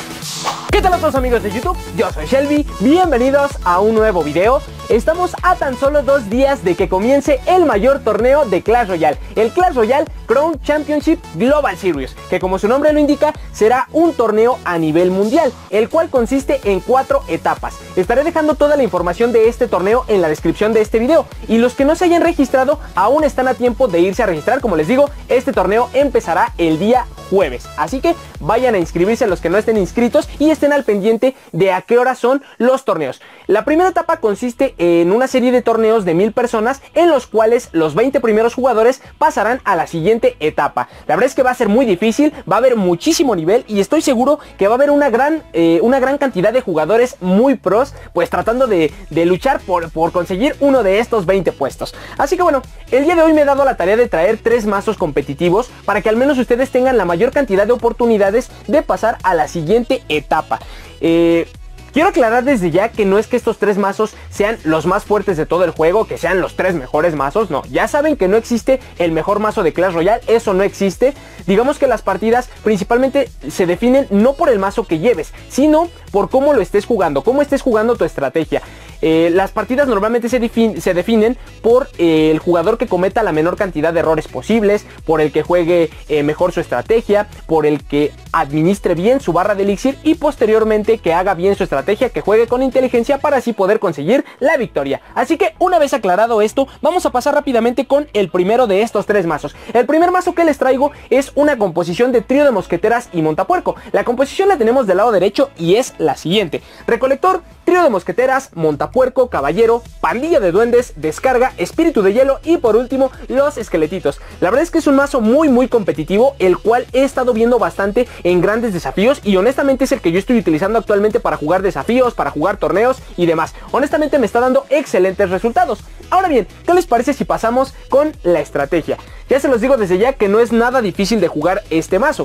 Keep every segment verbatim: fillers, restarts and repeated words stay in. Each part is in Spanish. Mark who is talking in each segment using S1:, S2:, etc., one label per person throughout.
S1: ¿Qué tal a todos amigos de YouTube? Yo soy Shelby, bienvenidos a un nuevo video. Estamos a tan solo dos días de que comience el mayor torneo de Clash Royale, el Clash Royale Crown Championship Global Series, que como su nombre lo indica, será un torneo a nivel mundial, el cual consiste en cuatro etapas. Estaré dejando toda la información de este torneo en la descripción de este video, y los que no se hayan registrado aún están a tiempo de irse a registrar. Como les digo, este torneo empezará el día jueves, así que vayan a inscribirse a los que no estén inscritos y estén al pendiente de a qué hora son los torneos. La primera etapa consiste en una serie de torneos de mil personas, en los cuales los veinte primeros jugadores pasarán a la siguiente etapa. La verdad es que va a ser muy difícil, va a haber muchísimo nivel y estoy seguro que va a haber una gran, eh, una gran cantidad de jugadores muy pros, pues tratando de, de luchar por, por conseguir uno de estos veinte puestos. Así que bueno, el día de hoy me he dado la tarea de traer tres mazos competitivos para que al menos ustedes tengan la mayor cantidad de oportunidades de pasar a la siguiente etapa. Eh... Quiero aclarar desde ya que no es que estos tres mazos sean los más fuertes de todo el juego, que sean los tres mejores mazos, no. Ya saben que no existe el mejor mazo de Clash Royale, eso no existe. Digamos que las partidas principalmente se definen no por el mazo que lleves, sino por cómo lo estés jugando, cómo estés jugando tu estrategia. Eh, las partidas normalmente se, defin se definen por eh, el jugador que cometa la menor cantidad de errores posibles, por el que juegue eh, mejor su estrategia, por el que administre bien su barra de elixir y posteriormente que haga bien su estrategia, que juegue con inteligencia para así poder conseguir la victoria. Así que una vez aclarado esto, vamos a pasar rápidamente con el primero de estos tres mazos. El primer mazo que les traigo es una composición de trío de mosqueteras y montapuerco. La composición la tenemos del lado derecho y es la siguiente: recolector, trío de mosqueteras, montapuerco, caballero, pandilla de duendes, descarga, espíritu de hielo y por último los esqueletitos. La verdad es que es un mazo muy muy competitivo, el cual he estado viendo bastante en grandes desafíos y honestamente es el que yo estoy utilizando actualmente para jugar desafíos, para jugar torneos y demás. Honestamente me está dando excelentes resultados. Ahora bien, ¿qué les parece si pasamos con la estrategia? Ya se los digo desde ya que no es nada difícil de jugar este mazo.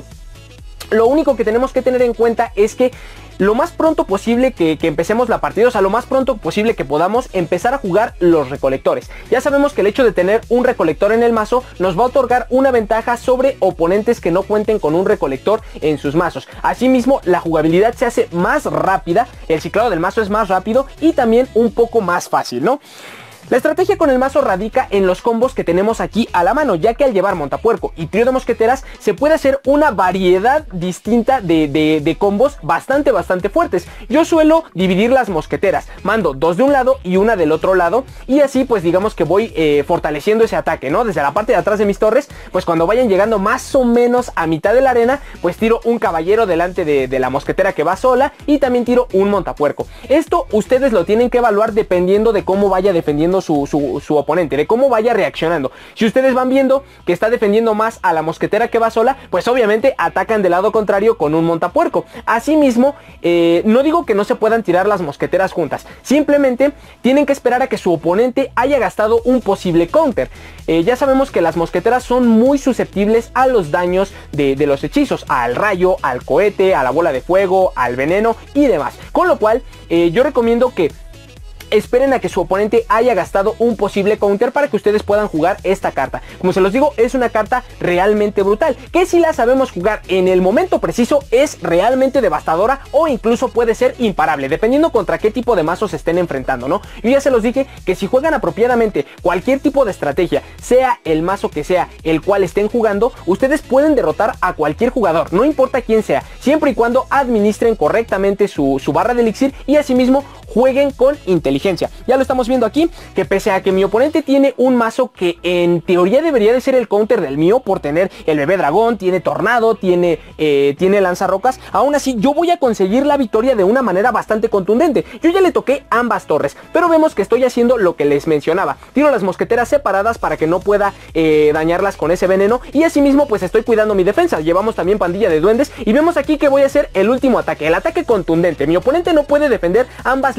S1: Lo único que tenemos que tener en cuenta es que lo más pronto posible que, que empecemos la partida, o sea, lo más pronto posible que podamos empezar a jugar los recolectores. Ya sabemos que el hecho de tener un recolector en el mazo nos va a otorgar una ventaja sobre oponentes que no cuenten con un recolector en sus mazos. Asimismo, la jugabilidad se hace más rápida, el ciclado del mazo es más rápido y también un poco más fácil, ¿no? La estrategia con el mazo radica en los combos que tenemos aquí a la mano, ya que al llevar montapuerco y trío de mosqueteras se puede hacer una variedad distinta de, de, de combos bastante bastante fuertes. Yo suelo dividir las mosqueteras, mando dos de un lado y una del otro lado y así pues digamos que voy eh, fortaleciendo ese ataque, ¿no? Desde la parte de atrás de mis torres, pues cuando vayan llegando más o menos a mitad de la arena, pues tiro un caballero delante de, de la mosquetera que va sola y también tiro un montapuerco. Esto ustedes lo tienen que evaluar dependiendo de cómo vaya defendiendo Su, su, su oponente, de cómo vaya reaccionando. Si ustedes van viendo que está defendiendo más a la mosquetera que va sola, pues obviamente atacan del lado contrario con un montapuerco. Asimismo, eh, no digo que no se puedan tirar las mosqueteras juntas, simplemente tienen que esperar a que su oponente haya gastado un posible counter. Eh, ya sabemos que las mosqueteras son muy susceptibles a los daños de, de los hechizos, al rayo, al cohete, a la bola de fuego, al veneno y demás. Con lo cual, eh, yo recomiendo que esperen a que su oponente haya gastado un posible counter para que ustedes puedan jugar esta carta. Como se los digo, es una carta realmente brutal, que si la sabemos jugar en el momento preciso es realmente devastadora o incluso puede ser imparable, dependiendo contra qué tipo de mazos se estén enfrentando, ¿no? Yo ya se los dije que si juegan apropiadamente cualquier tipo de estrategia, sea el mazo que sea el cual estén jugando, ustedes pueden derrotar a cualquier jugador, no importa quién sea, siempre y cuando administren correctamente su, su barra de elixir y asimismo jueguen con inteligencia. Ya lo estamos viendo aquí, que pese a que mi oponente tiene un mazo que en teoría debería de ser el counter del mío por tener el bebé dragón, tiene tornado, tiene, eh, tiene lanzarrocas, aún así yo voy a conseguir la victoria de una manera bastante contundente. Yo ya le toqué ambas torres, pero vemos que estoy haciendo lo que les mencionaba. Tiro las mosqueteras separadas para que no pueda eh, dañarlas con ese veneno y asimismo pues estoy cuidando mi defensa. Llevamos también pandilla de duendes y vemos aquí que voy a hacer el último ataque, el ataque contundente. Mi oponente no puede defender ambas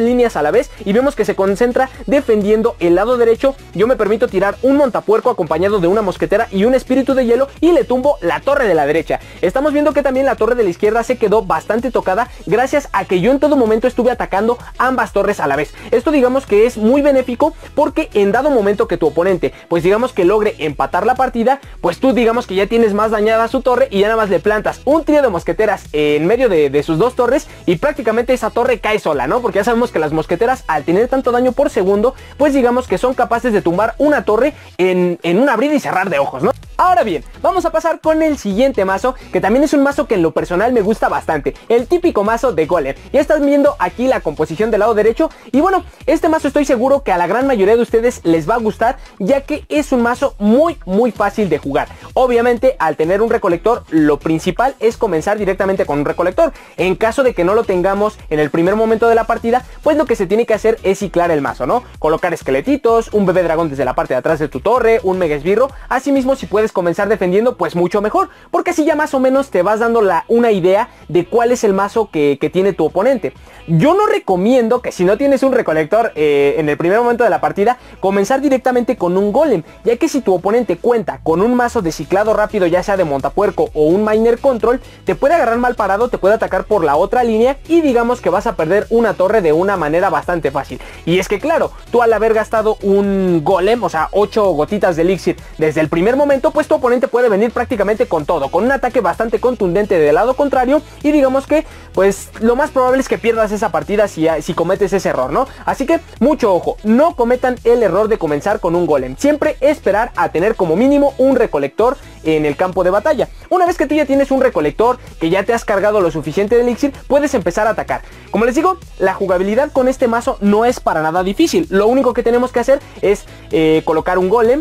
S1: líneas a la vez y vemos que se concentra defendiendo el lado derecho. Yo me permito tirar un montapuerco acompañado de una mosquetera y un espíritu de hielo y le tumbo la torre de la derecha. Estamos viendo que también la torre de la izquierda se quedó bastante tocada gracias a que yo en todo momento estuve atacando ambas torres a la vez. Esto digamos que es muy benéfico porque en dado momento que tu oponente pues digamos que logre empatar la partida, pues tú digamos que ya tienes más dañada su torre y ya nada más le plantas un trío de mosqueteras en medio de, de sus dos torres y prácticamente esa torre cae sola, ¿no? Porque ya sabemos que las mosqueteras al tener tanto daño por segundo, pues digamos que son capaces de tumbar una torre en, en un abrir y cerrar de ojos, ¿no? Ahora bien, vamos a pasar con el siguiente mazo, que también es un mazo que en lo personal me gusta bastante, el típico mazo de Golem. Ya están viendo aquí la composición del lado derecho y bueno, este mazo estoy seguro que a la gran mayoría de ustedes les va a gustar, ya que es un mazo muy muy fácil de jugar. Obviamente al tener un recolector, lo principal es comenzar directamente con un recolector. En caso de que no lo tengamos en el primer momento de la partida, pues lo que se tiene que hacer es ciclar el mazo, ¿no? Colocar esqueletitos, un bebé dragón desde la parte de atrás de tu torre, un mega esbirro. Asimismo, si puedes comenzar defendiendo, pues mucho mejor, porque así ya más o menos te vas dando la, una idea de cuál es el mazo que, que tiene tu oponente. Yo no recomiendo que si no tienes un recolector eh, en el primer momento de la partida, comenzar directamente con un golem, ya que si tu oponente cuenta con un mazo de ciclado rápido, ya sea de montapuerco o un miner control, te puede agarrar mal parado, te puede atacar por la otra línea y digamos que vas a perder una torre de una manera bastante fácil. Y es que claro, tú al haber gastado un golem, o sea ocho gotitas de elixir desde el primer momento, pues tu oponente puede venir prácticamente con todo, con un ataque bastante contundente del lado contrario y digamos que pues lo más probable es que pierdas esa partida si, si cometes ese error, ¿no? Así que mucho ojo, no cometan el error de comenzar con un golem, siempre esperar a tener como mínimo un recolector en el campo de batalla. Una vez que tú ya tienes un recolector, que ya te has cargado lo suficiente de elixir, puedes empezar a atacar. Como les digo, la jugabilidad con este mazo no es para nada difícil, lo único que tenemos que hacer es eh, colocar un golem.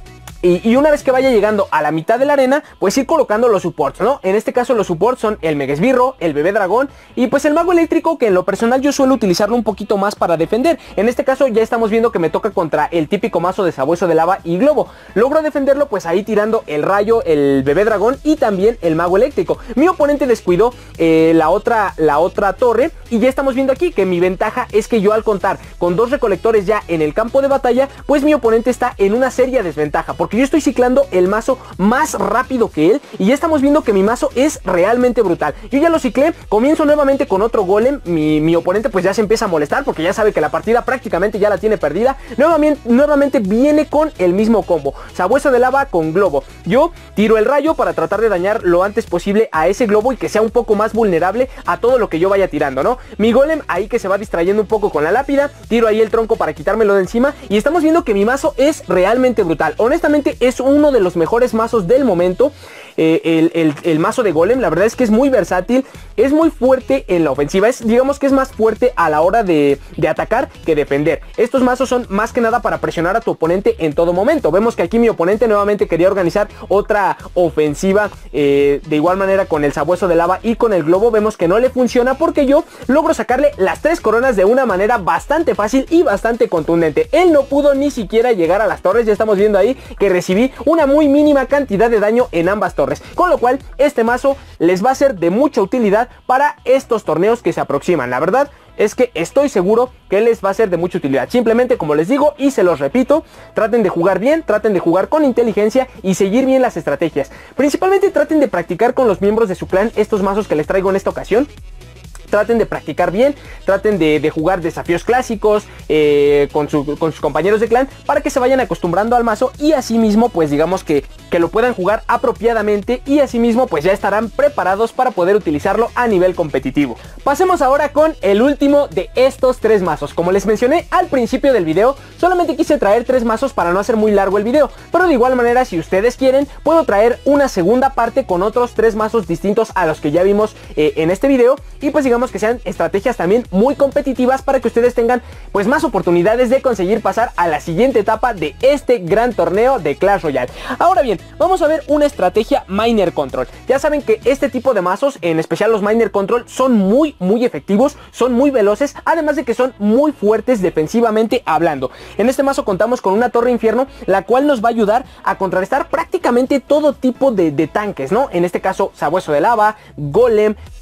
S1: Y, y una vez que vaya llegando a la mitad de la arena, pues ir colocando los supports, ¿no? En este caso los supports son el mega esbirro, el bebé dragón y pues el mago eléctrico, que en lo personal yo suelo utilizarlo un poquito más para defender. En este caso ya estamos viendo que me toca contra el típico mazo de sabueso de lava y globo. Logro defenderlo pues ahí tirando el rayo, el bebé dragón y también el mago eléctrico. Mi oponente descuidó eh, la, otra, la otra torre y ya estamos viendo aquí que mi ventaja es que yo al contar con dos recolectores ya en el campo de batalla, pues mi oponente está en una seria desventaja, porque yo estoy ciclando el mazo más rápido que él y ya estamos viendo que mi mazo es realmente brutal. Yo ya lo ciclé, comienzo nuevamente con otro golem, mi, mi oponente pues ya se empieza a molestar porque ya sabe que la partida prácticamente ya la tiene perdida. Nuevamente, nuevamente viene con el mismo combo, sabueso de lava con globo. Yo tiro el rayo para tratar de dañar lo antes posible a ese globo y que sea un poco más vulnerable a todo lo que yo vaya tirando, ¿no? Mi golem ahí que se va distrayendo un poco con la lápida, tiro ahí el tronco para quitármelo de encima y estamos viendo que mi mazo es realmente brutal. Honestamente es uno de los mejores mazos del momento. Eh, el, el, el mazo de golem, la verdad es que es muy versátil, es muy fuerte en la ofensiva, es, digamos que es más fuerte a la hora de, de atacar que defender. Estos mazos son más que nada para presionar a tu oponente en todo momento. Vemos que aquí mi oponente nuevamente quería organizar otra ofensiva eh, de igual manera con el sabueso de lava y con el globo. Vemos que no le funciona porque yo logro sacarle las tres coronas de una manera bastante fácil y bastante contundente. Él no pudo ni siquiera llegar a las torres, ya estamos viendo ahí que recibí una muy mínima cantidad de daño en ambas torres. Con lo cual este mazo les va a ser de mucha utilidad para estos torneos que se aproximan. La verdad es que estoy seguro que les va a ser de mucha utilidad. Simplemente, como les digo y se los repito, traten de jugar bien, traten de jugar con inteligencia y seguir bien las estrategias. Principalmente traten de practicar con los miembros de su clan estos mazos que les traigo en esta ocasión. Traten de practicar bien, traten de, de jugar desafíos clásicos eh, con, su, con sus compañeros de clan para que se vayan acostumbrando al mazo y asimismo pues digamos que, que lo puedan jugar apropiadamente y asimismo pues ya estarán preparados para poder utilizarlo a nivel competitivo. Pasemos ahora con el último de estos tres mazos. Como les mencioné al principio del video, solamente quise traer tres mazos para no hacer muy largo el video, pero de igual manera si ustedes quieren puedo traer una segunda parte con otros tres mazos distintos a los que ya vimos eh, en este video y pues digamos que sean estrategias también muy competitivas para que ustedes tengan pues más oportunidades de conseguir pasar a la siguiente etapa de este gran torneo de Clash Royale. Ahora bien, vamos a ver una estrategia Miner Control. Ya saben que este tipo de mazos, en especial los Miner Control, son muy muy efectivos, son muy veloces, además de que son muy fuertes defensivamente hablando. En este mazo contamos con una torre infierno, la cual nos va a ayudar a contrarrestar prácticamente todo tipo de, de tanques, ¿no? En este caso, sabueso de lava, golem,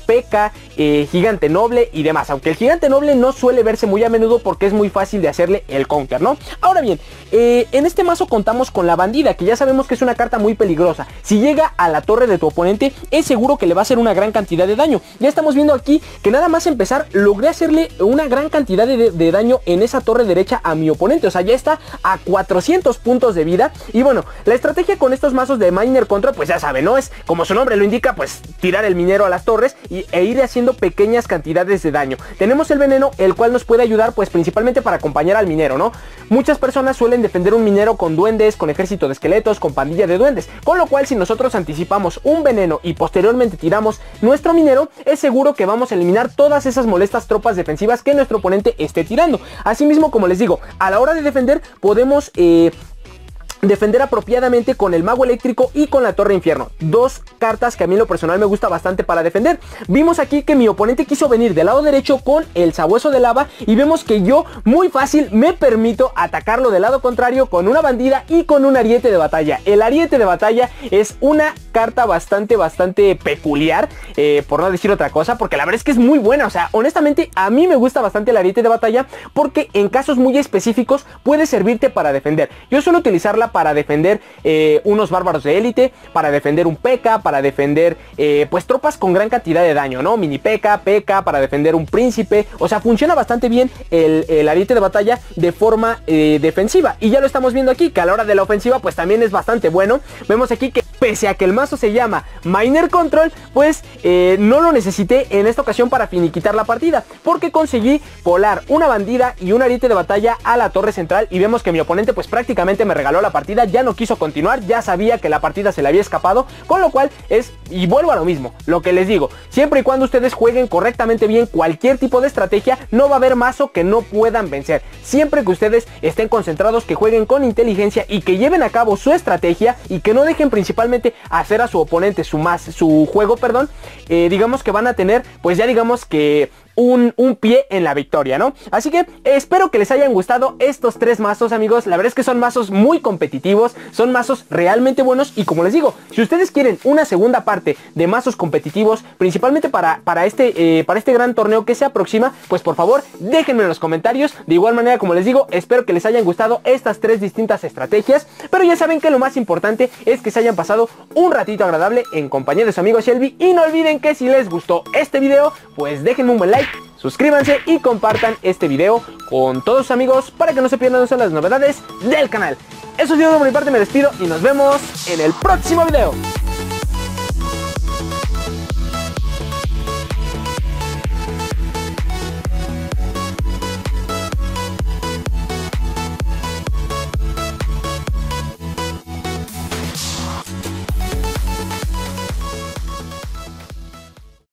S1: P K, eh, Gigante Noble y demás. Aunque el Gigante Noble no suele verse muy a menudo porque es muy fácil de hacerle el counter, ¿no? Ahora bien, eh, en este mazo contamos con la bandida, que ya sabemos que es una carta muy peligrosa. Si llega a la torre de tu oponente, es seguro que le va a hacer una gran cantidad de daño. Ya estamos viendo aquí que nada más empezar, logré hacerle una gran cantidad de, de daño en esa torre derecha a mi oponente. O sea, ya está a cuatrocientos puntos de vida. Y bueno, la estrategia con estos mazos de Miner Control, pues ya saben, ¿no? Es, como su nombre lo indica, pues tirar el minero a las torres y, e ir haciendo pequeñas cantidades de daño. Tenemos el veneno, el cual nos puede ayudar, pues principalmente para acompañar al minero, ¿no? Muchas personas suelen defender un minero con duendes, con ejército de esqueletos, con pandilla de duendes, con lo cual si nosotros anticipamos un veneno y posteriormente tiramos nuestro minero, es seguro que vamos a eliminar todas esas molestas tropas defensivas que nuestro oponente esté tirando. Asimismo, como les digo, a la hora de defender podemos eh, defender apropiadamente con el mago eléctrico y con la torre infierno, dos cartas que a mí en lo personal me gusta bastante para defender. Vimos aquí que mi oponente quiso venir del lado derecho con el sabueso de lava y vemos que yo muy fácil me permito atacarlo del lado contrario con una bandida y con un ariete de batalla. El ariete de batalla es una carta bastante bastante peculiar, eh, por no decir otra cosa, porque la verdad es que es muy buena. O sea, honestamente a mí me gusta bastante el ariete de batalla porque en casos muy específicos puede servirte para defender. Yo suelo utilizarla para defender eh, unos bárbaros de élite, para defender un P K, para defender eh, pues tropas con gran cantidad de daño, ¿no? Mini P K, P K, para defender un príncipe. O sea, funciona bastante bien el, el ariete de batalla de forma eh, defensiva. Y ya lo estamos viendo aquí, que a la hora de la ofensiva pues también es bastante bueno. Vemos aquí que pese a que el mazo se llama Miner Control, pues eh, no lo necesité en esta ocasión para finiquitar la partida, porque conseguí colar una bandida y un ariete de batalla a la torre central. Y vemos que mi oponente pues prácticamente me regaló la partida, ya no quiso continuar, ya sabía que la partida se le había escapado, con lo cual es, y vuelvo a lo mismo, lo que les digo, siempre y cuando ustedes jueguen correctamente bien cualquier tipo de estrategia, no va a haber mazo que no puedan vencer. Siempre que ustedes estén concentrados, que jueguen con inteligencia y que lleven a cabo su estrategia y que no dejen principalmente hacer a su oponente su, más, su juego, perdón, eh, digamos que van a tener, pues ya digamos que Un, un pie en la victoria, ¿no? Así que espero que les hayan gustado estos tres mazos, amigos. La verdad es que son mazos muy competitivos, son mazos realmente buenos. Y como les digo, si ustedes quieren una segunda parte de mazos competitivos, principalmente para, para, este, eh, para este gran torneo que se aproxima, pues por favor déjenme en los comentarios. De igual manera, como les digo, espero que les hayan gustado estas tres distintas estrategias. Pero ya saben que lo más importante es que se hayan pasado un ratito agradable en compañía de su amigo Shelby. Y no olviden que si les gustó este video, pues déjenme un buen like, suscríbanse y compartan este video con todos sus amigos para que no se pierdan las novedades del canal. Eso ha sido todo por mi parte, me despido y nos vemos en el próximo video.